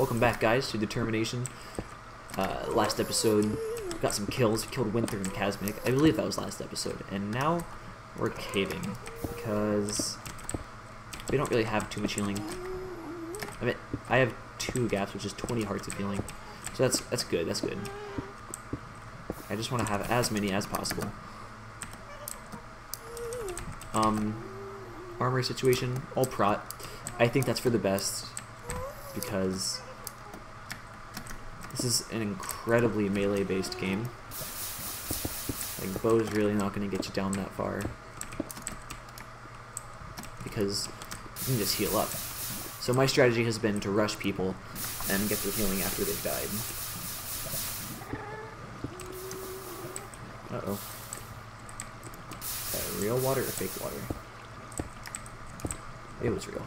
Welcome back, guys, to Determination. Last episode, got some kills. We killed Winther and Kazmik. I believe that was last episode. And now we're caving because we don't really have too much healing. I mean, I have 2 gaps, which is 20 hearts of healing. So that's good. That's good. I just want to have as many as possible. Armory situation, all prot. I think that's for the best because this is an incredibly melee-based game. Like, bow's really not going to get you down that far because you can just heal up. So my strategy has been to rush people and get their healing after they've died. Uh-oh. Is that real water or fake water? It was real.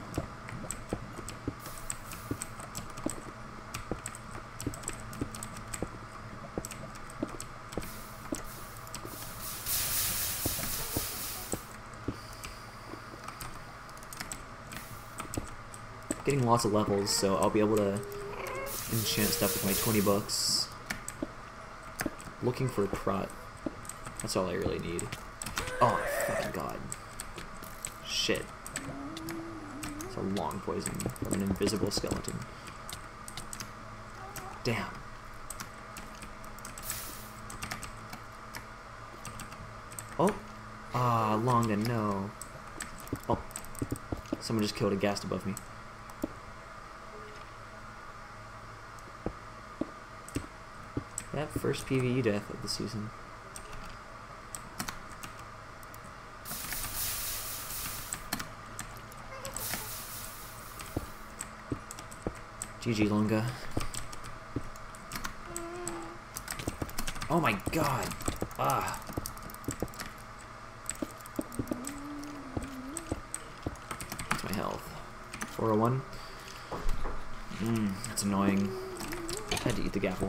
Getting lots of levels, so I'll be able to enchant stuff with my 20 bucks. Looking for a prot. That's all I really need. Oh, fucking god. Shit. It's a long poison from an invisible skeleton. Damn. Oh! Ah, Longa, no. Oh. Someone just killed a ghast above me. That first PvE death of the season. GG Longa. Oh my god. Ah. That's my health. 401. That's annoying. I had to eat the gapple.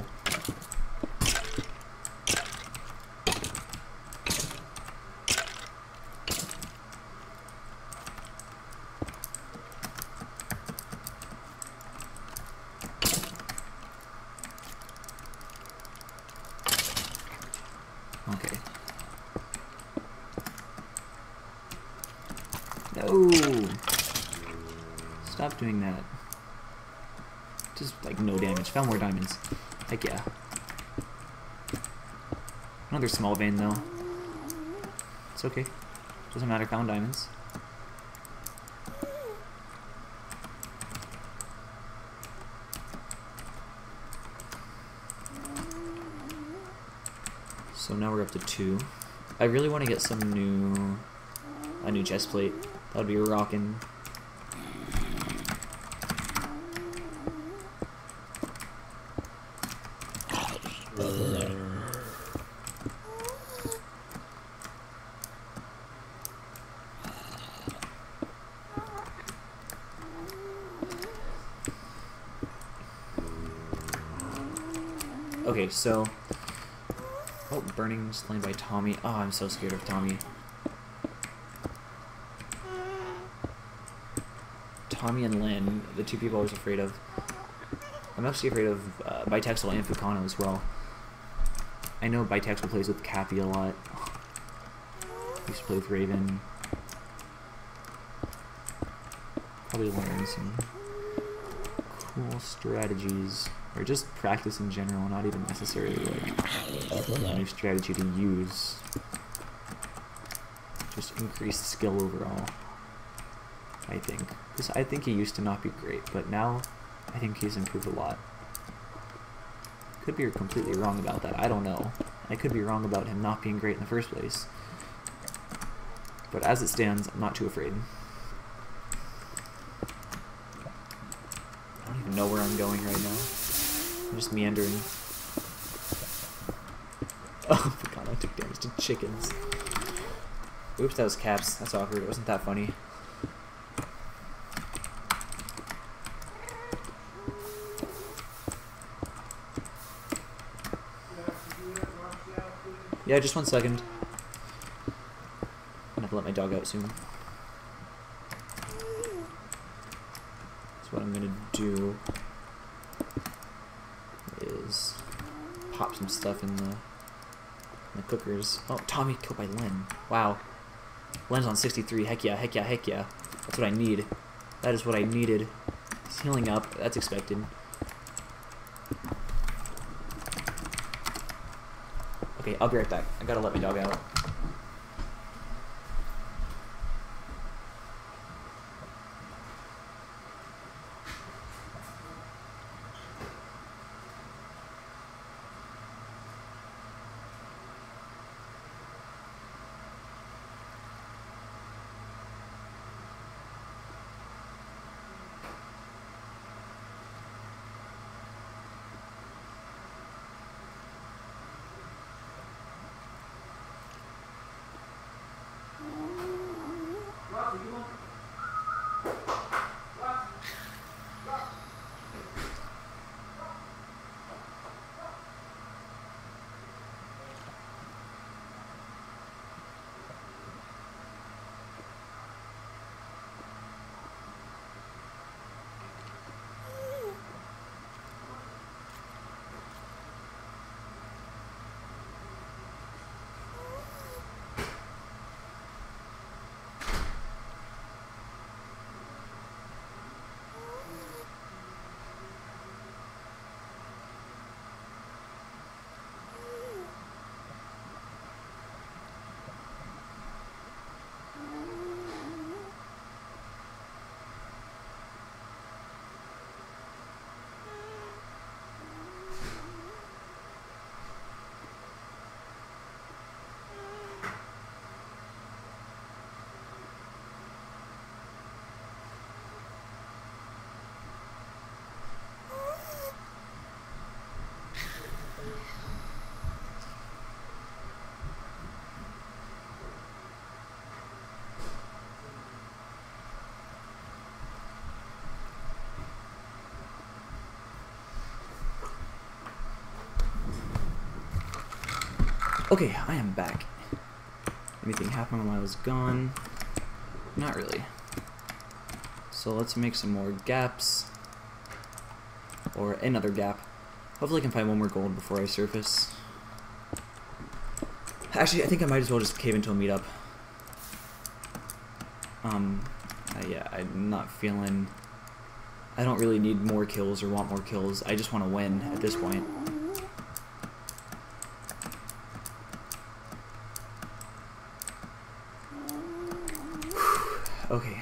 Okay. No! Stop doing that. Just, like, no damage. Found more diamonds. Heck yeah. Another small vein, though. It's okay. Doesn't matter. Found diamonds. So now we're up to 2. I really want to get a new chest plate. That would be rockin'. Okay, so... Oh, burning, slain by Tommy. Oh, I'm so scared of Tommy. Tommy and Lynn, the 2 people I was afraid of. I'm actually afraid of Bitexel and Fukano as well. I know Bitexel plays with Cappy a lot. I used to play with Raven. Probably learn some cool strategies. Or just practice in general, not even necessarily like a new strategy to use. Just increased skill overall, I think. Because I think he used to not be great, but now I think he's improved a lot. Could be completely wrong about that, I don't know. I could be wrong about him not being great in the first place. But as it stands, I'm not too afraid. I don't even know where I'm going right now. I'm just meandering. Oh my god, I took damage to chickens. Oops, that was caps. That's awkward. It wasn't that funny. Yeah, just 1 second. I'm gonna have to let my dog out soon. That's what I'm gonna do. pop some stuff in the cookers. Oh, Tommy killed by Len. Wow. Len's on 63. Heck yeah, heck yeah, heck yeah. That's what I need. That is what I needed. He's healing up. That's expected. Okay, I'll be right back. I gotta let my dog out. Okay, I am back. Anything happened while I was gone? Not really. So let's make some more gaps. Or another gap. Hopefully I can find one more gold before I surface. Actually, I think I might as well just cave into a meetup. Yeah, I'm not feeling... I don't really need more kills or want more kills. I just want to win at this point. Okay.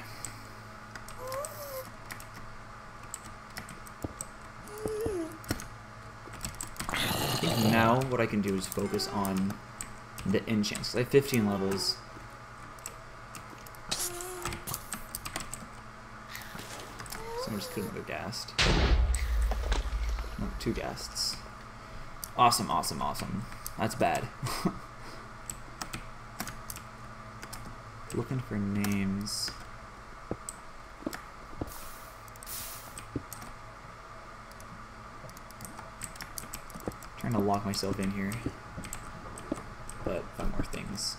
I think now what I can do is focus on the enchants. I have 15 levels. So I'm just getting another ghast. No, 2 ghasts. Awesome, awesome, awesome. That's bad. Looking for names. Trying to lock myself in here, but find more things.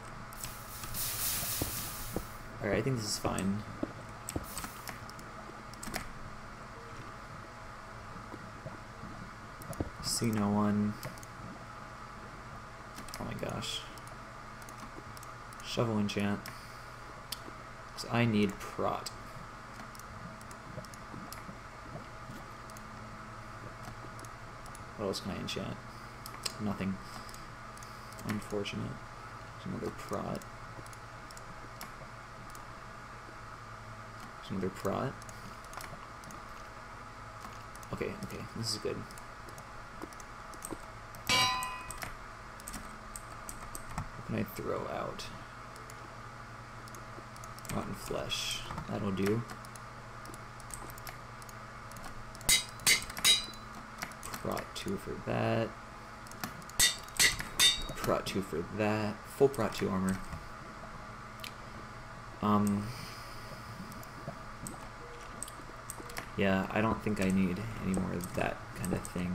Alright, I think this is fine. See no one. Oh my gosh. Shovel enchant. So I need prot. What else can I enchant? Nothing. Unfortunate. There's another prot. There's another prot. Okay, okay, this is good. What can I throw out? Rotten flesh. That'll do. Prot 2 for that. Prot 2 for that. Full Prot 2 armor. Yeah, I don't think I need any more of that kind of thing.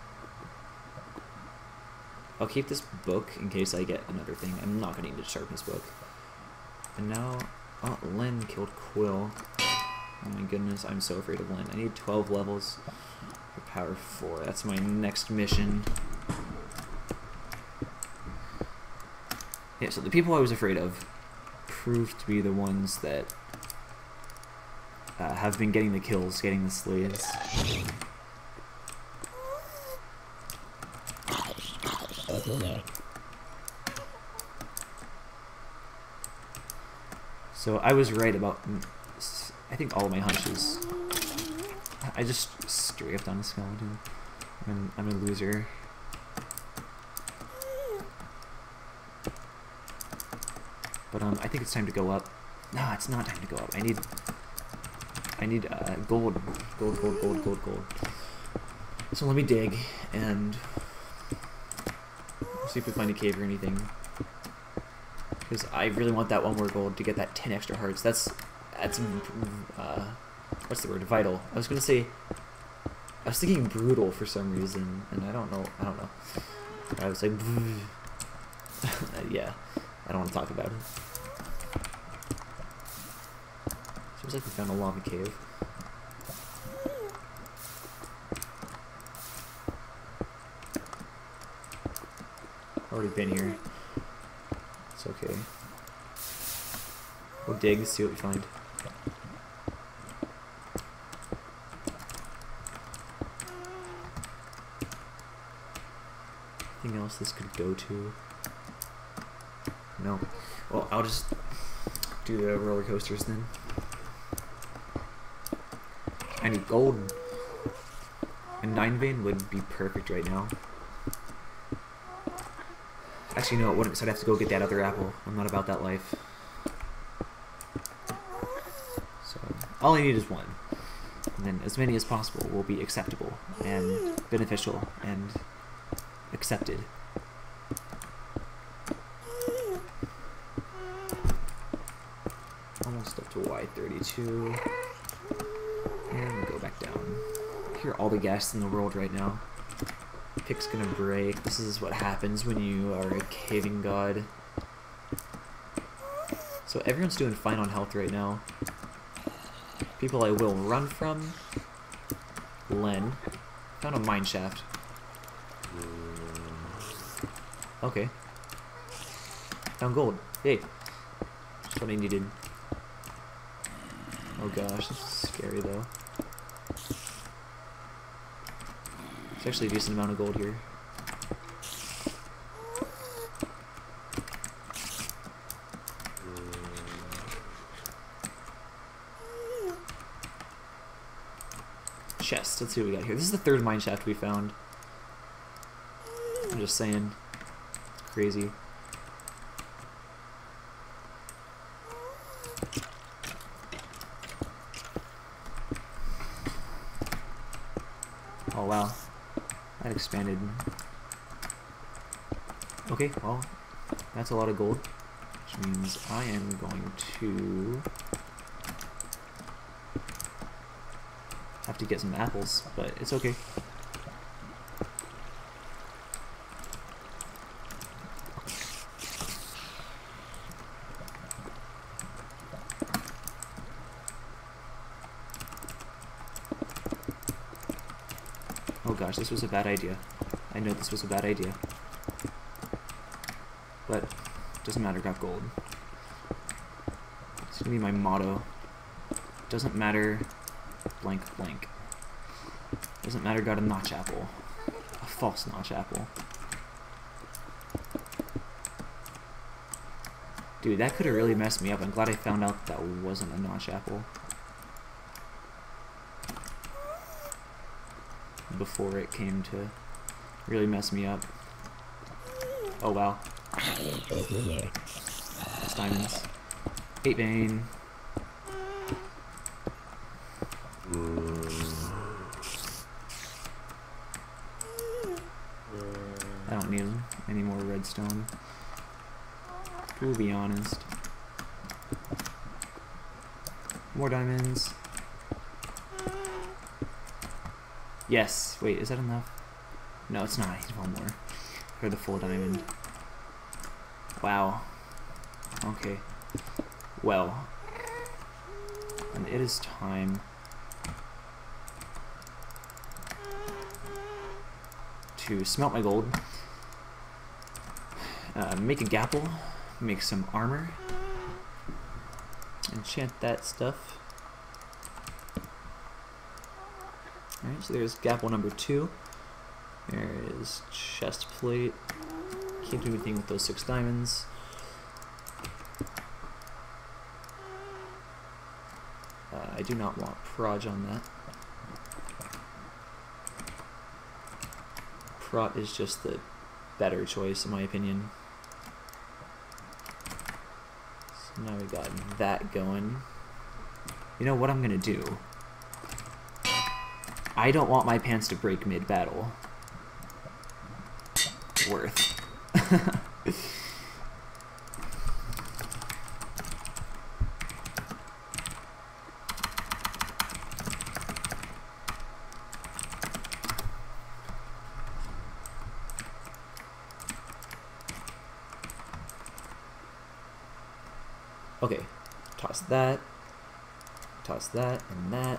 I'll keep this book in case I get another thing. I'm not going to need to sharpen this book. And now... Oh, Len killed Quill. Oh my goodness, I'm so afraid of Len. I need 12 levels for power 4. That's my next mission. Yeah, so the people I was afraid of proved to be the ones that have been getting the kills, getting the slaves. So I was right about, I think, all of my hunches. I just strafed on a skeleton. I'm a loser. But I think it's time to go up. No, it's not time to go up. I need gold. Gold. So let me dig and see if we find a cave or anything. Because I really want that 1 more gold to get that 10 extra hearts. That's what's the word? Vital. I was thinking brutal for some reason, and I don't know. I was like, yeah, I don't want to talk about it. Seems like we found a lava cave. Already been here. It's okay. We'll dig, see what we find. Anything else this could go to? No. Well, I'll just do the roller coasters then. I need gold. And 9 vein would be perfect right now. Actually, no, it wouldn't, so I'd have to go get that other apple. I'm not about that life. So, all I need is 1. And then as many as possible will be acceptable and beneficial and accepted. Almost up to Y32. And go back down. I hear all the gas in the world right now. Pick's gonna break. This is what happens when you are a caving god. So everyone's doing fine on health right now. People I will run from. Len. Found a mine shaft. Okay. Found gold. Yay. That's what I needed. Oh gosh, this is scary though. It's actually a decent amount of gold here. Chest. Let's see what we got here. This is the 3rd mine shaft we found. I'm just saying. It's crazy. Oh wow. That expanded. Okay, well, that's a lot of gold, which means I am going to have to get some apples, but it's okay. Oh gosh, this was a bad idea. I know this was a bad idea. But, doesn't matter, got gold. It's gonna be my motto. Doesn't matter, blank blank. Doesn't matter, got a notch apple. A false notch apple. Dude, that could have really messed me up. I'm glad I found out that wasn't a notch apple before it came to really mess me up. Oh wow. That's diamonds. 8 vein. I don't need any more redstone. We'll be honest. More diamonds. Yes. Wait, is that enough? No, it's not. I need 1 more for the full diamond. Wow. Okay. Well. And it is time to smelt my gold. Make a gapple. make some armor. Enchant that stuff. Alright, so there's gapple number 2. There is chest plate. Can't do anything with those 6 diamonds. I do not want proj on that. Prot is just the better choice in my opinion. So now we got that going. You know what I'm gonna do? I don't want my pants to break mid-battle. Worth. Okay, toss that, and that.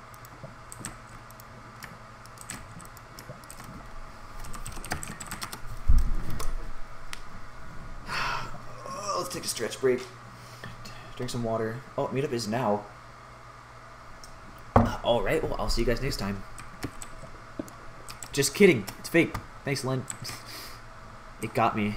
Let's take a stretch break. Drink some water. Oh, meetup is now. Alright, well, I'll see you guys next time. Just kidding. It's fake. Thanks, Lynn. It got me.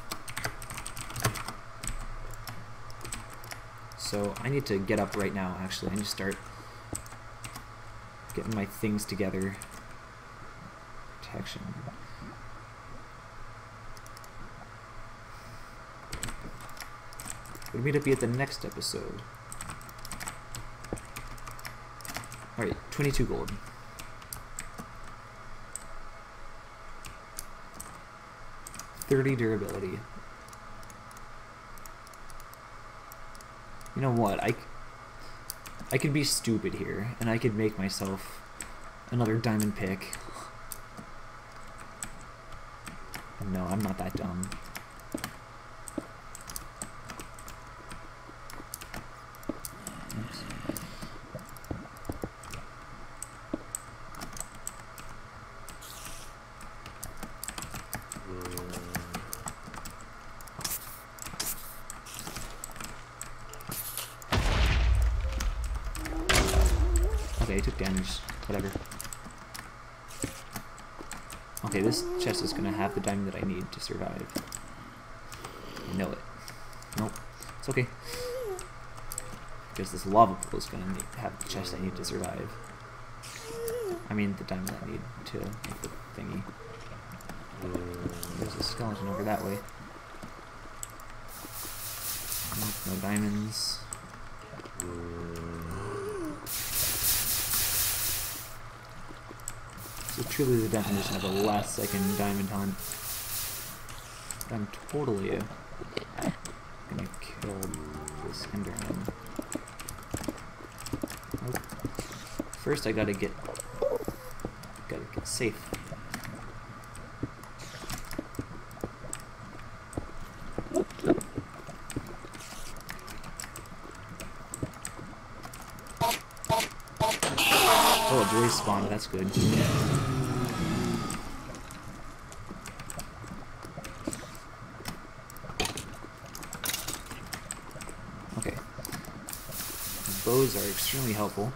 So I need to get up right now, actually. I need to start getting my things together. Protection. We'll meet up at the next episode. Alright, 22 gold. $30 durability. You know what, I could be stupid here, and I could make myself another diamond pick. No, I'm not that dumb. Oops. Okay, I took damage. Whatever. Okay, this chest is gonna have the diamond that I need to survive. I know it. Nope. It's okay. Because this lava pool is gonna have the chest I need to survive. I mean, the diamond I need to make the thingy. There's a skeleton over that way. Nope, no diamonds. So truly the definition of a last second diamond hunt. I'm totally gonna kill this Enderman. Nope. First I gotta get safe. Oh, it respawned, that's good. Okay. Bows are extremely helpful.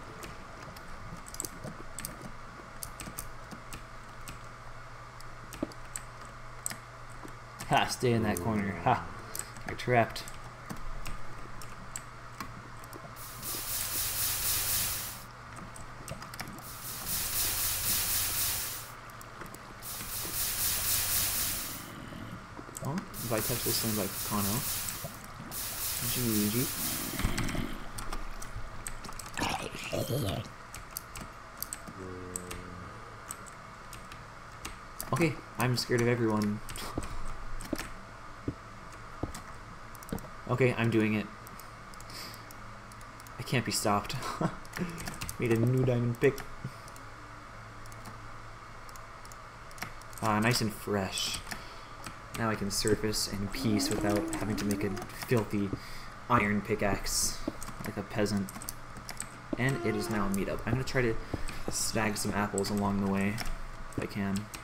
Ha! Stay in that corner. Ha! You're trapped. Oh, if I touch this thing by Kano. GG. Okay, I'm scared of everyone. Okay, I'm doing it. I can't be stopped. Made a new diamond pick. Ah, nice and fresh. Now I can surface in peace without having to make a filthy iron pickaxe like a peasant. And it is now a meetup. I'm gonna try to snag some apples along the way if I can.